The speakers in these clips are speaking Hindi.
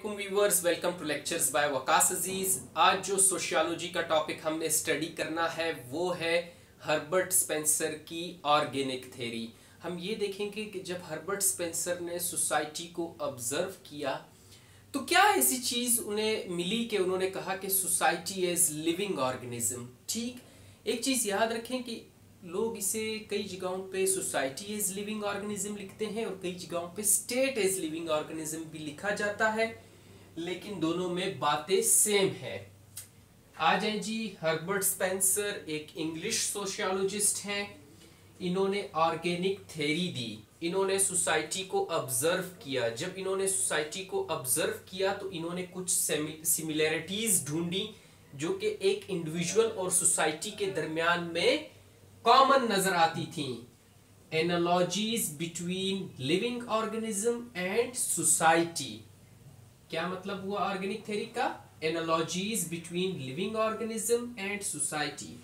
वालेकुम viewers, welcome to lectures by Waqas Aziz. आज जो सोशियोलॉजी का टॉपिक हमने स्टडी करना है वो है हर्बर्ट स्पेंसर की ऑर्गेनिक थ्योरी। हम ये देखेंगे कि जब हर्बर्ट स्पेंसर ने सोसाइटी को ऑब्जर्व किया तो क्या ऐसी चीज उन्हें मिली कि उन्होंने कहा कि सोसाइटी इज लिविंग ऑर्गेनिज्म। ठीक, एक चीज याद रखें कि लोग इसे कई जगहों पे सोसाइटी इज लिविंग ऑर्गेनिज्म लिखते हैं और कई जगहों पे स्टेट इज लिविंग ऑर्गेनिज्म भी लिखा जाता है, लेकिन दोनों में बातें सेम है। आ जाए जी, हर्बर्ट स्पेंसर एक इंग्लिश सोशियोलॉजिस्ट हैं। इन्होंने ऑर्गेनिक थ्योरी दी। इन्होंने सोसाइटी को ऑब्जर्व किया। जब इन्होंने सोसाइटी को ऑब्जर्व किया तो इन्होंने कुछ सिमिलैरिटीज ढूंढी जो कि एक इंडिविजुअल और सोसाइटी के दरमियान में कॉमन नजर आती थी। Analogies between living organism and society. क्या मतलब हुआ ऑर्गेनिक थ्योरी का? Analogies between living organism and society.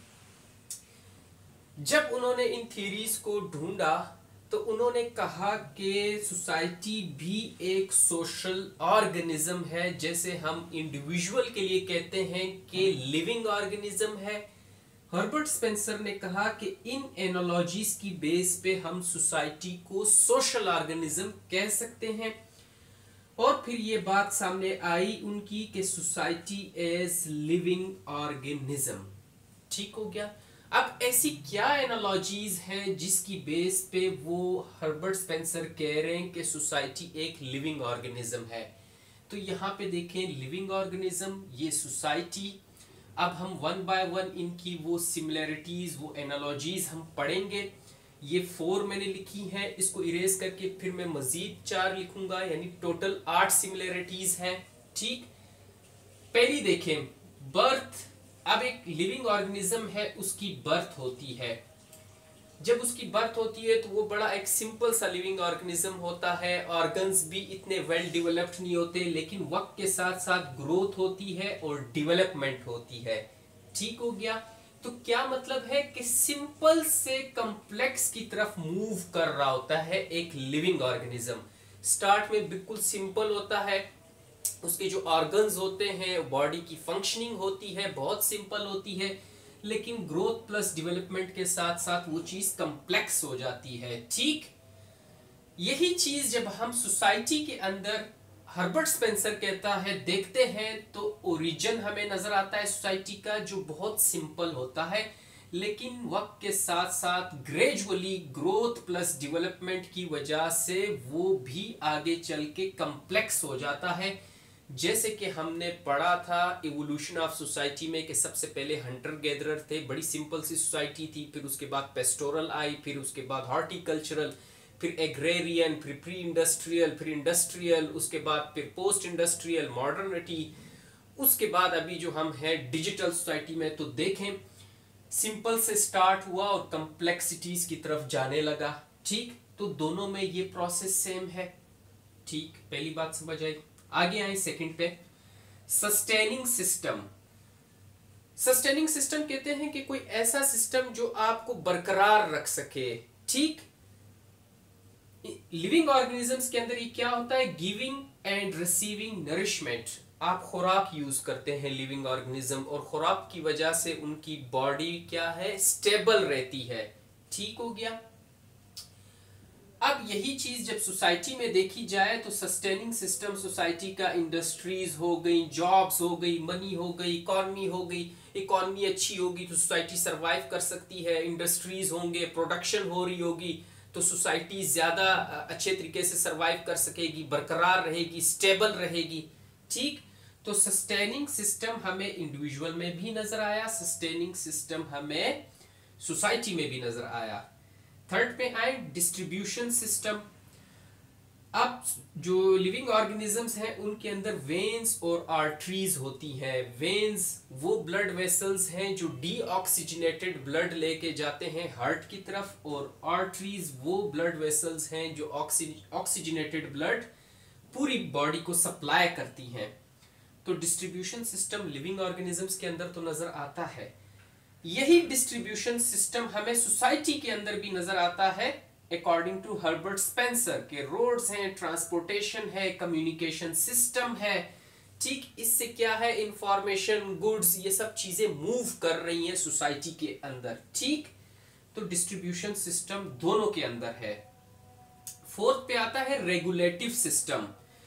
जब उन्होंने इन थ्योरीज को ढूंढा तो उन्होंने कहा कि सोसाइटी भी एक सोशल ऑर्गेनिज्म है, जैसे हम इंडिविजुअल के लिए कहते हैं कि लिविंग ऑर्गेनिज्म है। हर्बर्ट स्पेंसर ने कहा कि इन एनालॉजीज की बेस पे हम सोसाइटी को सोशल ऑर्गेनिज्म कह सकते हैं। और फिर ये बात सामने आई उनकी कि सोसाइटी इज लिविंग ऑर्गेनिज्म। ठीक हो गया। अब ऐसी क्या एनालॉजीज हैं जिसकी बेस पे वो हर्बर्ट स्पेंसर कह रहे हैं कि सोसाइटी एक लिविंग ऑर्गेनिज्म है? तो यहाँ पे देखें, लिविंग ऑर्गेनिज्म, ये सोसाइटी। अब हम वन बाय वन इनकी वो सिमिलैरिटीज, वो एनालॉजीज हम पढ़ेंगे। ये 4 मैंने लिखी हैं, इसको इरेज करके फिर मैं मजीद 4 लिखूंगा, यानी टोटल 8 सिमिलैरिटीज हैं। ठीक, पहली देखें, बर्थ। अब एक लिविंग ऑर्गेनिज्म है, उसकी बर्थ होती है। जब उसकी बर्थ होती है तो वो बड़ा एक सिंपल सा लिविंग ऑर्गेनिज्म होता है। ऑर्गन्स भी इतने वेल डेवलप्ड नहीं होते, लेकिन वक्त के साथ साथ ग्रोथ होती है और डेवलपमेंट होती है। ठीक हो गया। तो क्या मतलब है कि सिंपल से कॉम्प्लेक्स की तरफ मूव कर रहा होता है एक लिविंग ऑर्गेनिज्म। स्टार्ट में बिल्कुल सिंपल होता है, उसके जो ऑर्गन्स होते हैं, बॉडी की फंक्शनिंग होती है, बहुत सिंपल होती है, लेकिन ग्रोथ प्लस डेवलपमेंट के साथ साथ वो चीज कॉम्प्लेक्स हो जाती है। ठीक, यही चीज जब हम सोसाइटी के अंदर, हर्बर्ट स्पेंसर कहता है, देखते हैं तो ओरिजिन हमें नजर आता है सोसाइटी का, जो बहुत सिंपल होता है, लेकिन वक्त के साथ साथ ग्रेजुअली ग्रोथ प्लस डेवलपमेंट की वजह से वो भी आगे चल के कॉम्प्लेक्स हो जाता है। जैसे कि हमने पढ़ा था इवोल्यूशन ऑफ सोसाइटी में कि सबसे पहले हंटर गैदरर थे, बड़ी सिंपल सी सोसाइटी थी, फिर उसके बाद पेस्टोरल आई, फिर उसके बाद हॉर्टिकल्चरल, फिर एग्रेरियन, फिर प्री इंडस्ट्रियल, फिर इंडस्ट्रियल, उसके बाद फिर पोस्ट इंडस्ट्रियल, मॉडर्निटी, उसके बाद अभी जो हम हैं डिजिटल सोसाइटी में। तो देखें, सिंपल से स्टार्ट हुआ और कॉम्प्लेक्सिटीज की तरफ जाने लगा। ठीक, तो दोनों में ये प्रोसेस सेम है। ठीक, पहली बात समझ आई। आगे आए सेकंड पे, सस्टेनिंग सिस्टम। सस्टेनिंग सिस्टम कहते हैं कि कोई ऐसा सिस्टम जो आपको बरकरार रख सके। ठीक, लिविंग ऑर्गेनिजम्स के अंदर ये क्या होता है? Giving and receiving nourishment. आप खुराक यूज करते हैं लिविंग ऑर्गेनिज्म, और खुराक की वजह से उनकी बॉडी क्या है? स्टेबल रहती है। ठीक हो गया। अब यही चीज जब सोसाइटी में देखी जाए तो सस्टेनिंग सिस्टम सोसाइटी का इंडस्ट्रीज हो गई, जॉब्स हो गई, मनी हो गई, इकोनॉमी हो गई। इकोनॉमी अच्छी होगी तो सोसाइटी सरवाइव कर सकती है। इंडस्ट्रीज होंगे, प्रोडक्शन हो रही होगी तो सोसाइटी ज्यादा अच्छे तरीके से सरवाइव कर सकेगी, बरकरार रहेगी, स्टेबल रहेगी। ठीक, तो सस्टेनिंग सिस्टम हमें इंडिविजुअल में भी नजर आया, सस्टेनिंग सिस्टम हमें सोसाइटी में भी नजर आया। थर्ड पे आए डिस्ट्रीब्यूशन सिस्टम। अब जो लिविंग ऑर्गेनिजम्स हैं उनके अंदर वेन्स और आर्टरीज होती हैं। वेन्स वो ब्लड वेसल्स हैं जो डीऑक्सीजनेटेड ब्लड लेके जाते हैं हार्ट की तरफ, और आर्टरीज वो ब्लड वेसल्स हैं जो ऑक्सीजनेटेड ब्लड पूरी बॉडी को सप्लाई करती हैं। तो डिस्ट्रीब्यूशन सिस्टम लिविंग ऑर्गेनिजम्स के अंदर तो नजर आता है। यही डिस्ट्रीब्यूशन सिस्टम हमें सोसाइटी के अंदर भी नजर आता है। अकॉर्डिंग टू हर्बर्ट स्पेंसर के रोड्स हैं, ट्रांसपोर्टेशन है, कम्युनिकेशन सिस्टम है, ठीक, इससे क्या है, इंफॉर्मेशन, गुड्स, ये सब चीजें मूव कर रही हैं सोसाइटी के अंदर, ठीक। तो डिस्ट्रीब्यूशन सिस्टम दोनों के अंदर है। फोर्थ पे आता है रेगुलेटिव सिस्टम।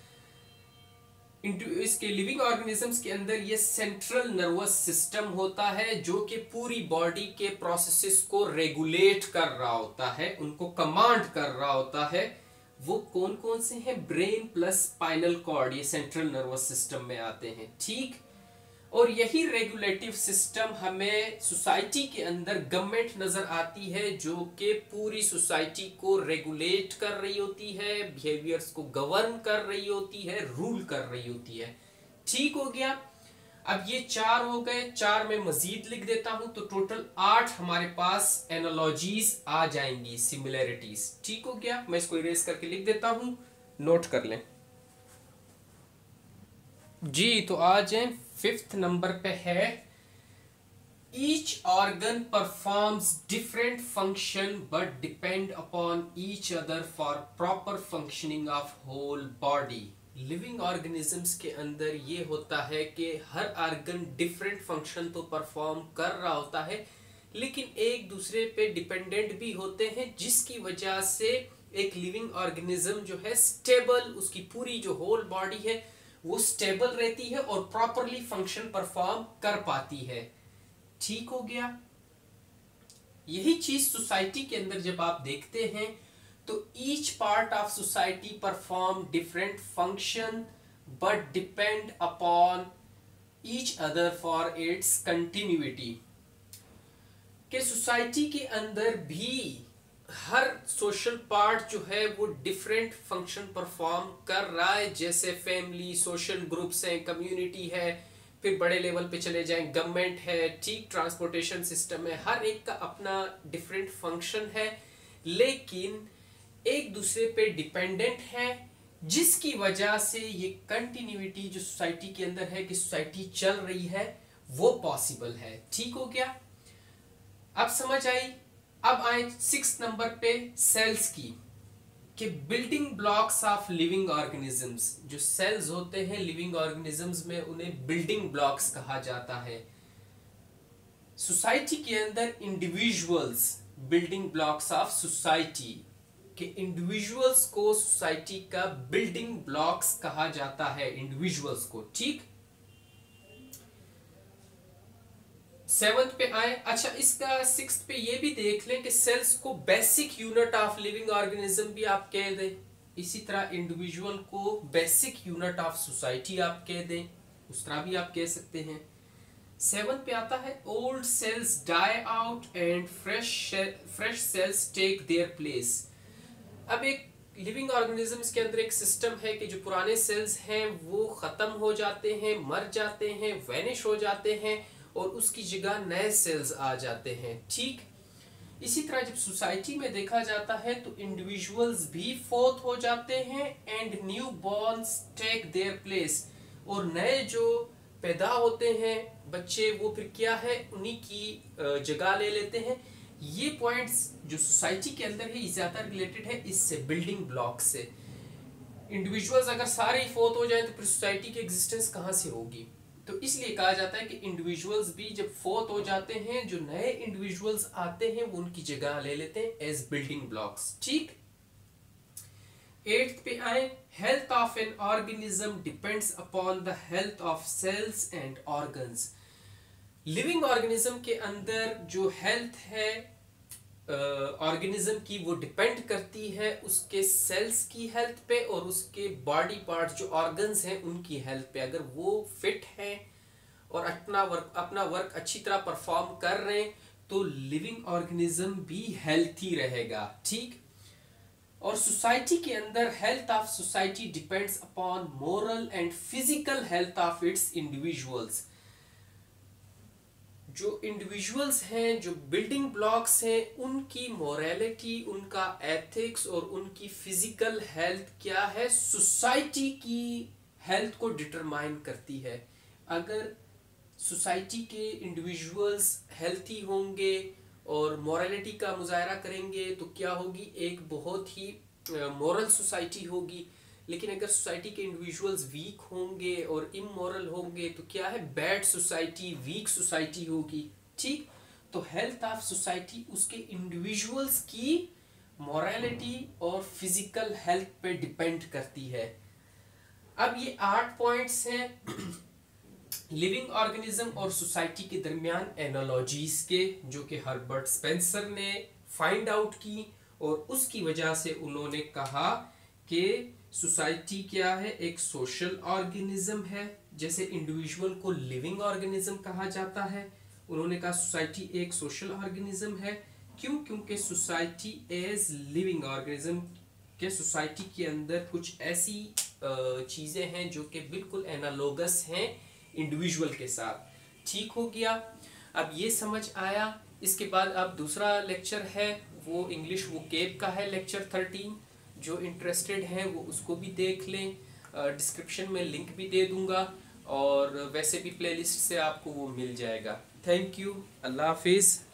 इसके लिविंग ऑर्गेनिजम्स के अंदर ये सेंट्रल नर्वस सिस्टम होता है जो कि पूरी बॉडी के प्रोसेसेस को रेगुलेट कर रहा होता है, उनको कमांड कर रहा होता है। वो कौन कौन से हैं? ब्रेन प्लस स्पाइनल कॉर्ड, ये सेंट्रल नर्वस सिस्टम में आते हैं, ठीक। और यही रेगुलेटिव सिस्टम हमें सोसाइटी के अंदर गवर्नमेंट नजर आती है जो कि पूरी सोसाइटी को रेगुलेट कर रही होती है, बिहेवियर्स को गवर्न कर रही होती है, रूल कर रही होती है, ठीक हो गया। अब ये 4 हो गए, 4 में मजीद लिख देता हूं तो टोटल 8 हमारे पास एनालॉजीज आ जाएंगी, सिमिलैरिटीज, ठीक हो गया। मैं इसको इरेज करके लिख देता हूं, नोट कर लें जी। तो आ जाए 5th नंबर पे है, each organ performs different function but depend upon each other for proper functioning of whole body. Living organisms के अंदर ये होता है कि हर ऑर्गन डिफरेंट फंक्शन तो परफॉर्म कर रहा होता है, लेकिन एक दूसरे पे डिपेंडेंट भी होते हैं, जिसकी वजह से एक लिविंग ऑर्गेनिज्म जो है स्टेबल, उसकी पूरी जो होल बॉडी है वो स्टेबल रहती है और प्रॉपरली फंक्शन परफॉर्म कर पाती है, ठीक हो गया। यही चीज सोसाइटी के अंदर जब आप देखते हैं तो each part of society perform different function but depend upon each other for its continuity. के सोसाइटी के अंदर भी हर सोशल पार्ट जो है वो डिफरेंट फंक्शन परफॉर्म कर रहा है, जैसे फैमिली, सोशल ग्रुप्स हैं, कम्युनिटी है, फिर बड़े लेवल पे चले जाएं गवर्नमेंट है, ठीक, ट्रांसपोर्टेशन सिस्टम है, हर एक का अपना डिफरेंट फंक्शन है, लेकिन एक दूसरे पे डिपेंडेंट है, जिसकी वजह से ये कंटिन्यूटी जो सोसाइटी के अंदर है कि सोसाइटी चल रही है वो पॉसिबल है, ठीक हो गया। अब समझ आई। अब आए 6th नंबर पे सेल्स की, कि building blocks of living organisms, जो सेल्स होते हैं लिविंग ऑर्गेनिजम्स में उन्हें बिल्डिंग ब्लॉक्स कहा जाता है। सोसाइटी के अंदर individuals building blocks of society, के इंडिविजुअल्स को सोसाइटी का बिल्डिंग ब्लॉक्स कहा जाता है, इंडिविजुअल्स को, ठीक। 7th पे आए। अच्छा, इसका 6th पे ये भी देख लें कि सेल्स को basic unit of living organism भी आप कह दें, इसी तरह इंडिविजुअल को बेसिक यूनिट ऑफ सोसाइटी आप कह दें, उस तरह भी आप कह सकते हैं। 7th पे आता है, old cells die out and fresh cells take their place. अब एक लिविंग ऑर्गेनिजम्स के अंदर एक सिस्टम है कि जो पुराने सेल्स हैं वो खत्म हो जाते हैं, मर जाते हैं, वैनिश हो जाते हैं और उसकी जगह नए सेल्स आ जाते हैं, ठीक। इसी तरह जब सोसाइटी में देखा जाता है तो इंडिविजुअल्स भी फोर्थ हो जाते हैं and newborns take their place, और नए जो पैदा होते हैं बच्चे वो फिर क्या है, उन्हीं की जगह ले लेते हैं। ये पॉइंट्स जो सोसाइटी के अंदर है ज्यादा रिलेटेड है इससे, बिल्डिंग ब्लॉक से। इंडिविजुअल्स अगर सारे ही फोर्थ हो जाए तो फिर सोसाइटी की एग्जिस्टेंस कहाँ से होगी, तो इसलिए कहा जाता है कि इंडिविजुअल्स भी जब फोर्थ हो जाते हैं, जो नए इंडिविजुअल्स आते हैं वो उनकी जगह ले लेते हैं एज बिल्डिंग ब्लॉक्स, ठीक। 8th पे आए, health of an organism depends upon the health of cells and organs. Living organism के अंदर जो हेल्थ है ऑर्गेनिज्म की वो डिपेंड करती है उसके सेल्स की हेल्थ पे और उसके बॉडी पार्ट जो ऑर्गन्स हैं उनकी हेल्थ पे। अगर वो फिट हैं और अपना वर्क अच्छी तरह परफॉर्म कर रहे हैं तो लिविंग ऑर्गेनिज्म भी हेल्थी रहेगा, ठीक। और सोसाइटी के अंदर health of society depends upon moral and physical health of its individuals. जो इंडिविजुअल्स हैं, जो बिल्डिंग ब्लॉक्स हैं, उनकी मोरालिटी, उनका एथिक्स और उनकी फिजिकल हेल्थ क्या है, सोसाइटी की हेल्थ को डिटरमाइन करती है। अगर सोसाइटी के इंडिविजुअल्स हेल्थी होंगे, और मोरालिटी का मुजाहरा करेंगे तो क्या होगी, एक बहुत ही मॉरल सोसाइटी होगी। लेकिन अगर सोसाइटी के इंडिविजुअल्स वीक होंगे और इमोरल होंगे तो क्या है, बैड सोसाइटी, वीक सोसाइटी होगी। ठीक, तो हेल्थ ऑफ सोसाइटी उसके इंडिविजुअल्स की मोरालिटी और फिजिकल हेल्थ पे डिपेंड करती है। अब ये 8 पॉइंट्स हैं लिविंग ऑर्गेनिज्म और सोसाइटी के दरमियान एनालॉजीज के, जो कि हर्बर्ट स्पेंसर ने फाइंड आउट की, और उसकी वजह से उन्होंने कहा कि सोसाइटी क्या है, एक सोशल ऑर्गेनिज्म है। जैसे इंडिविजुअल को लिविंग ऑर्गेनिज्म कहा जाता है, उन्होंने कहा सोसाइटी एक सोशल ऑर्गेनिज्म है। क्यों? क्योंकि सोसाइटी एज लिविंग ऑर्गेनिज्म के सोसाइटी के अंदर कुछ ऐसी चीज़ें हैं जो कि बिल्कुल एनालोगस हैं इंडिविजुअल के साथ। ठीक हो गया, अब ये समझ आया। इसके बाद अब दूसरा लेक्चर है वो इंग्लिश वोकैब का है, लेक्चर 13। जो इंटरेस्टेड हैं वो उसको भी देख लें, डिस्क्रिप्शन में लिंक भी दे दूंगा, और वैसे भी प्लेलिस्ट से आपको वो मिल जाएगा। थैंक यू, अल्लाह हाफिज़।